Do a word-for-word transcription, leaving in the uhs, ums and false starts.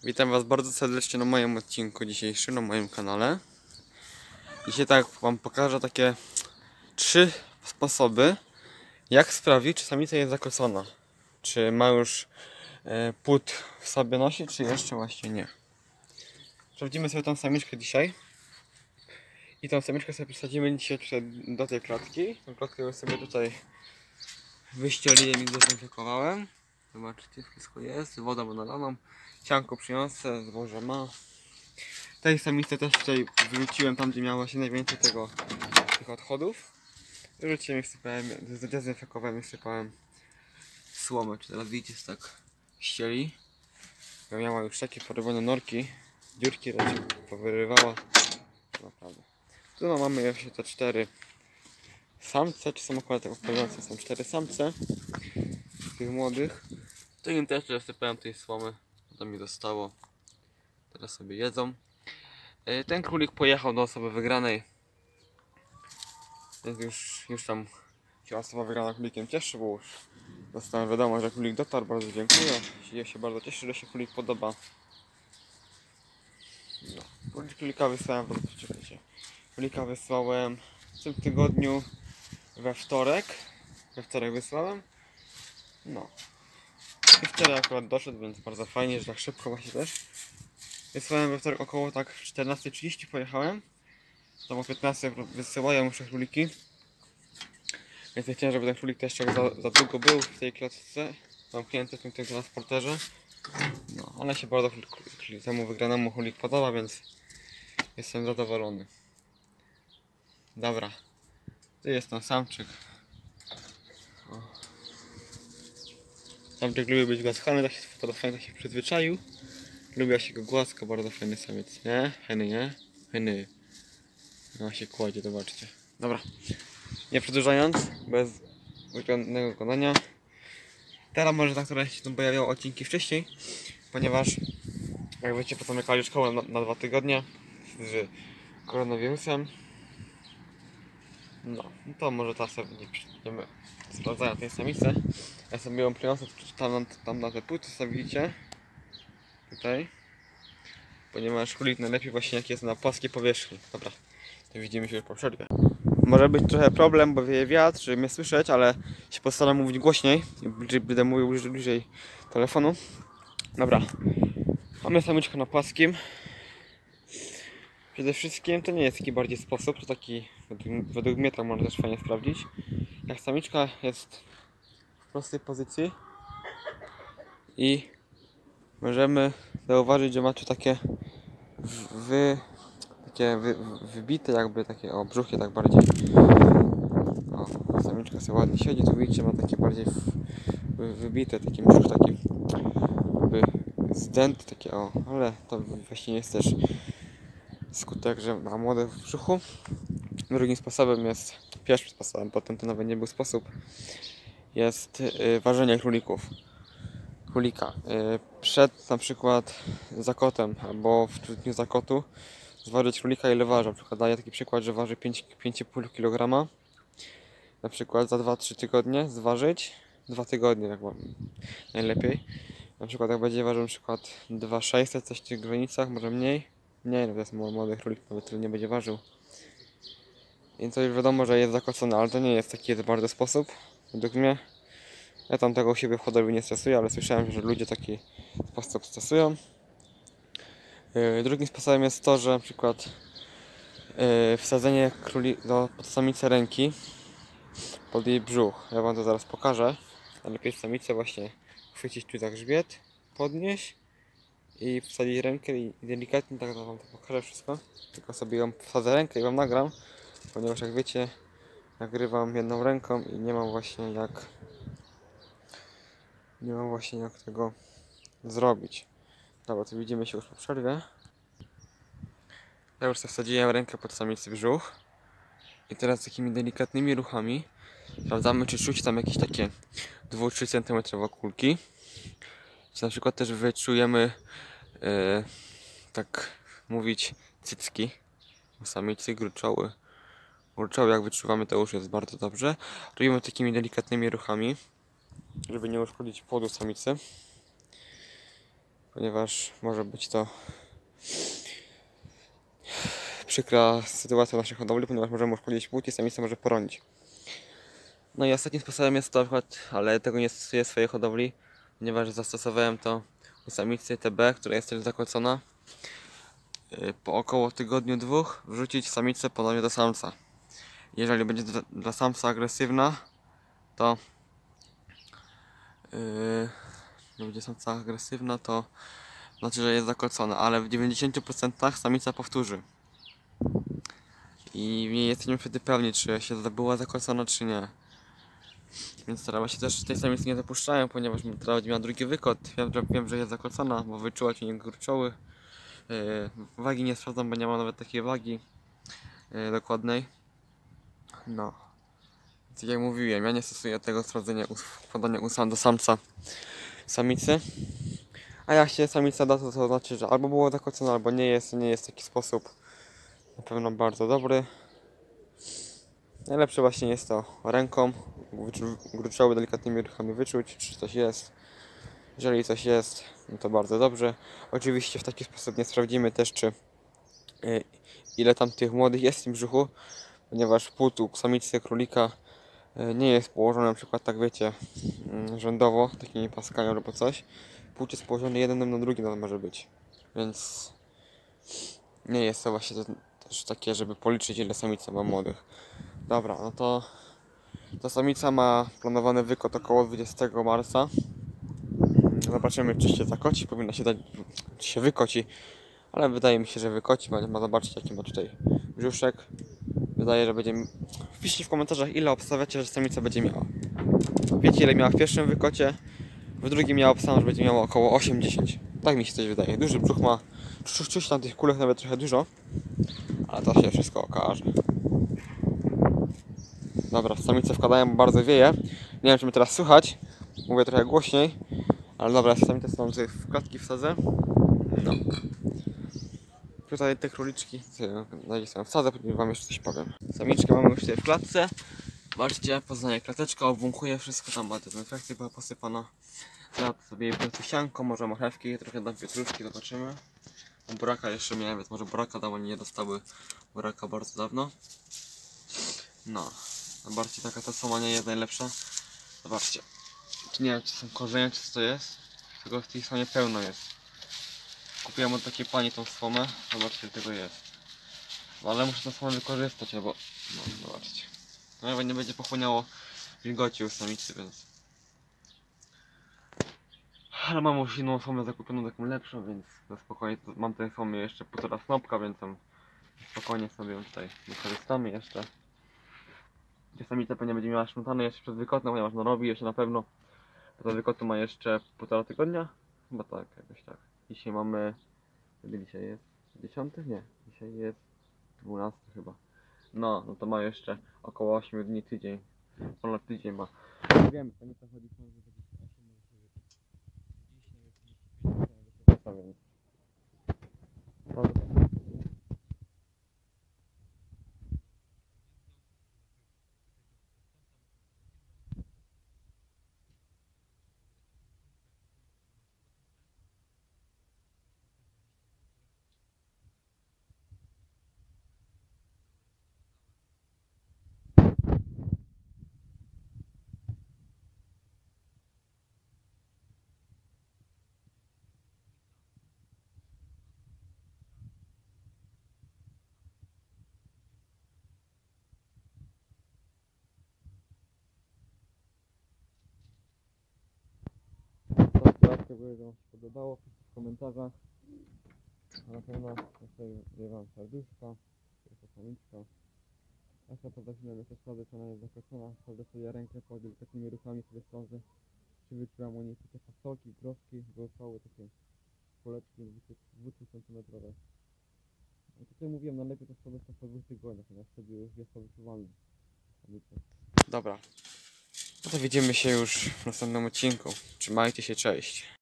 Witam Was bardzo serdecznie na moim odcinku dzisiejszym, na moim kanale. Dzisiaj tak Wam pokażę takie trzy sposoby, jak sprawdzić, czy samica jest zakocona. Czy ma już e, płód w sobie nosi, czy jeszcze właśnie nie. Sprawdzimy sobie tą samiczkę dzisiaj. I tą samiczkę sobie przesadzimy dzisiaj do tej klatki. Tą klatkę już sobie tutaj wyścieliłem i zdezynfekowałem. Zobaczcie, wszystko jest, woda ma nalaną. Sianko przyniosę, zboże ma. Tej samicy też tutaj wrzuciłem tam, gdzie miało się najwięcej tego, tych odchodów. Wrzuciłem i wsypałem, zdezynfekowałem i wsypałem słomę. Czy teraz widzicie, jest tak ścieli. Ja miała już takie porobione norki, dziurki raczej powyrywała. Naprawdę. Tu no, mamy jeszcze te cztery samce, czy są akurat tak odpowiadające, są cztery samce tych młodych. To im też wsypałem tej słomy, to mi zostało. Teraz sobie jedzą. Ten królik pojechał do osoby wygranej. Więc już, już tam się osoba wygrana królikiem cieszy, bo już dostałem wiadomość, że królik dotarł. Bardzo dziękuję. Ja się bardzo cieszę, że się królik podoba. No. Królika wysłałem, poczekajcie. Królika wysłałem w tym tygodniu we wtorek. We wtorek wysłałem. No. I wczoraj akurat doszedł, więc bardzo fajnie, że tak szybko właśnie też. Wysłałem we wtorek około tak czternasta trzydzieści pojechałem. Tam o piętnastej wysyłają już króliki. Więc nie chciałem, żeby ten królik też tak za, za długo był w tej klatce zamknięty w tym, tym transporterze. No, ale się bardzo temu wygranemu królik podoba, więc jestem zadowolony. Dobra, tu jest ten samczyk. O. Samczyk lubi być głaskany, tak się fotografuje, tak się przyzwyczaił. Lubi, jak się go głaska, bardzo fajny samiec, nie? Fajny, nie? Fajny. No się kładzie, zobaczcie. Dobra, nie przedłużając, bez wyglądnego gadania. Teraz może tak, które się tam pojawiały odcinki wcześniej, ponieważ jak wiecie, pozamykali szkołę na, na dwa tygodnie z koronawirusem. No, to może teraz sobie nie przyjdziemy sprawdzania tej samicy. Ja sobie ją przyniosę tam, tam na te płyty, co widzicie. Tutaj. Ponieważ królik najlepiej właśnie jak jest na płaskiej powierzchni. Dobra, to widzimy się już po przerwie. Może być trochę problem, bo wieje wiatr, żeby mnie słyszeć, ale się postaram mówić głośniej. Będę mówił bliżej, bliżej telefonu. Dobra, mamy samiczkę na płaskim. Przede wszystkim to nie jest taki bardziej sposób, to taki według mnie tak można też fajnie sprawdzić. Jak samiczka jest w prostej pozycji i możemy zauważyć, że ma tu takie wy, takie wy, wybite jakby takie o brzuchie tak bardziej. O, samiczka sobie ładnie siedzi, tu widzicie, ma takie bardziej wy, wybite, taki brzuch taki jakby zdęty takie o, ale to właśnie jest też skutek, że ma młode w brzuchu. Drugim sposobem jest, pierwszym sposobem, potem to nawet nie był sposób, jest yy, ważenie królików. Królika. Yy, przed na przykład zakotem albo w dniu zakotu zważyć królika, ile waży. Na przykład daję taki przykład, że waży pięć i pół kilograma. Na przykład za dwa trzy tygodnie zważyć. dwa tygodnie tak mam najlepiej. Na przykład jak będzie ważył na przykład dwa sześćset, coś w tych granicach, może mniej. Mniej, no to jest młody królik, nawet tyle nie będzie ważył. Więc to już wiadomo, że jest zakocony, ale to nie jest taki bardzo sposób, według mnie. Ja tam tego u siebie w hodowli nie stresuję, ale słyszałem, że ludzie taki sposób stosują. Yy, drugim sposobem jest to, że na przykład yy, wsadzenie króli do pod samicę ręki pod jej brzuch. Ja wam to zaraz pokażę. Najlepiej samicę właśnie chwycić tu za grzbiet, podnieść i wsadzić rękę i delikatnie, tak wam to pokażę wszystko. Tylko sobie ją wsadzę rękę i wam nagram, ponieważ jak wiecie, nagrywam jedną ręką i nie mam właśnie jak nie mam właśnie jak tego zrobić. Dobra, to widzimy się już po przerwie. Ja już sobie wsadziłem rękę pod samicy brzuch i teraz takimi delikatnymi ruchami sprawdzamy, czy czuć tam jakieś takie dwa trzy centymetry kulki. Czy na przykład też wyczujemy yy, tak mówić cycki u samicy, gruczoły. Gruczoły jak wyczuwamy, to już jest bardzo dobrze. Robimy takimi delikatnymi ruchami, żeby nie uszkodzić płodu samicy. ponieważ może być to przykra sytuacja naszej hodowli, ponieważ możemy uszkodzić płód i samica może poronić. No i ostatnim sposobem jest to akurat, ale tego nie stosuję w swojej hodowli, ponieważ zastosowałem to u samicy T B, która jest też zakłócona. Po około tygodniu dwóch wrzucić samicę ponownie do samca. Jeżeli będzie dla, dla samca agresywna, to yy, będzie samca agresywna, to znaczy, że jest zakłócona, ale w dziewięćdziesięciu procentach samica powtórzy. I nie jesteśmy wtedy pewni, czy się była zakłócona, czy nie. Więc teraz się też tej samicy nie dopuszczają, ponieważ teraz będzie miała drugi wykot. Wiem, że, wiem, że jest zakłócona, bo wyczuła cię gruczoły. Yy, wagi nie sprawdzam, bo nie ma nawet takiej wagi yy, dokładnej. No. Tak jak mówiłem, ja nie stosuję tego sprawdzenia wkładania u do samca samicy. A jak się samica da, to, to znaczy, że albo było zakłócone, albo nie jest. Nie jest taki sposób na pewno bardzo dobry. Najlepsze właśnie jest to ręką, gruczoły delikatnymi ruchami wyczuć, czy coś jest. Jeżeli coś jest, no to bardzo dobrze. Oczywiście w taki sposób nie sprawdzimy też, czy yy, ile tam tych młodych jest w tym brzuchu, ponieważ płód u samicy królika yy, nie jest położony na przykład, tak wiecie, yy, rzędowo, takimi paskami albo coś. Płód jest położony jeden na drugim, no może być. Więc nie jest to właśnie to też takie, żeby policzyć, ile samica ma młodych. Dobra, no to ta samica ma planowany wykot około dwudziestego marca. Zobaczymy, czy się zakoci, powinna się dać, czy się wykoci, ale wydaje mi się, że wykoci, ma, ma zobaczyć, jaki ma tutaj brzuszek. Wydaje, że będzie... Wpiszcie w komentarzach, ile obstawiacie, że samica będzie miała. Wiecie, ile miała w pierwszym wykocie, w drugim miała obstawiam, że będzie miała około osiem dziesięć. Tak mi się coś wydaje. Duży brzuch ma, czuć tam tych kulek nawet trochę dużo, ale to się wszystko okaże. Dobra, samice wkładają, bo bardzo wieje. Nie wiem, czy mnie teraz słychać, mówię trochę głośniej. Ale dobra, samice są tutaj w klatki wsadzę. No. Tutaj te króliczki, tutaj sobie wsadzę, później wam jeszcze coś powiem. Samiczkę mamy już tutaj w klatce. Zobaczcie, poznaję klateczkę, obwąchuję wszystko, tam ma dezynfekcja była posypana. Teraz sobie jej sianko, może marchewki, trochę dam pietruszki, zobaczymy. Buraka jeszcze miałem, więc może buraka dam, oni nie dostały buraka bardzo dawno. No, zobaczcie, taka ta słoma nie jest najlepsza. Zobaczcie, czy nie wiem, czy są korzenie, czy co to jest. Tego w tej stronie pełno jest. Kupiłem od takiej pani tą słomę. Zobaczcie, ile tego jest. No, ale muszę tą słomę wykorzystać, bo... No, zobaczcie. No nawet nie będzie pochłaniało wilgoci u samicy, więc... Ale mam już inną słomę zakupioną, taką lepszą, więc na spokojnie mam tej słomy jeszcze półtora snopka, więc tam spokojnie sobie ją tutaj wykorzystamy jeszcze. Gdzie samica pewnie będzie miała szmutane jeszcze przed wykotem, ponieważ no robi jeszcze na pewno. Do wykotu ma jeszcze półtora tygodnia? Chyba tak, jakoś tak. Dzisiaj mamy... Kiedy dzisiaj jest? dziesiąty? Nie. Dzisiaj jest dwunasty chyba. No, no to ma jeszcze około ośmiu dni, tydzień. Ponad tydzień ma. Wiem, to nie to chodzi o to, że osiem może Zostawcie, żeby wam się podobało, piszcie w komentarzach. A na pewno zostawię wam serduszka. Jest to samiczka. Ja sobie to za chwilę jeszcze sprawdzę, czy ona jest zakreślona. Sprawdzę sobie rękę pod delikatnymi ruchami, sobie sprawdzę, czy wyczułam u niej takie fasolki, groszki, zostały takie kuleczki dwustu centymetrowe. I tutaj mówiłem, najlepiej to sprawdzać po dwóch tygodniach, ponieważ wtedy już jest to wyczuwalne. Dobra. No to widzimy się już w następnym odcinku. Trzymajcie się, cześć.